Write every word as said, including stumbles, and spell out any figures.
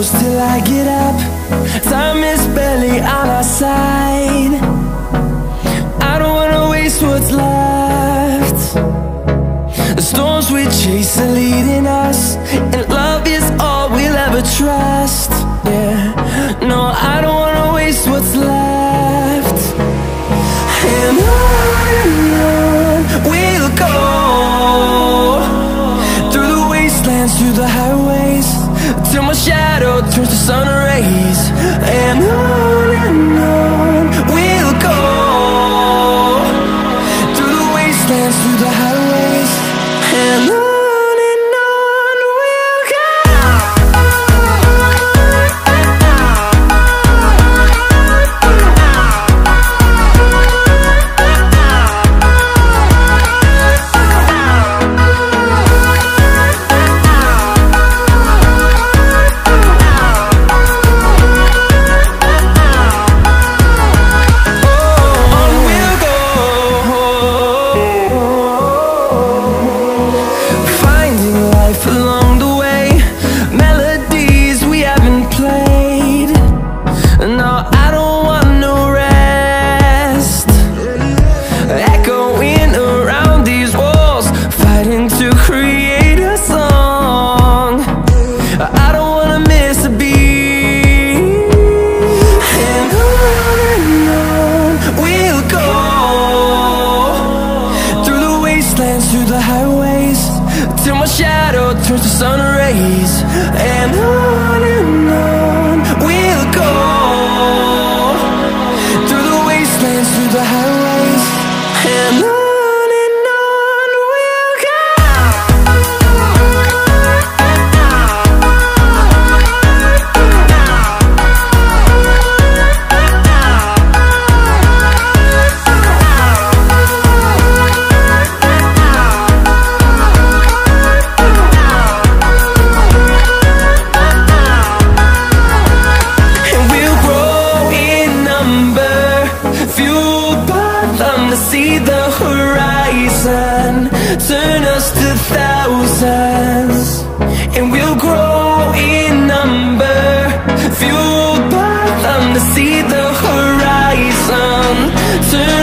close till I get up. Time is barely on our side. I don't wanna waste what's left. The storms we chase are leading us, and love is all we'll ever trust. Yeah, no, I don't wanna waste what's left. And on and on we'll go, through the wastelands, through the highways, till my shadow turns to sun rays. And on and on we'll go, through the wastelands, through the highways, and on. Through the highways, till my shadow turns to sun rays. And on and on we'll go, through the wastelands, through the highways, and on. See the horizon turn us to thousands, and we'll grow in number, fueled by them to see the horizon turn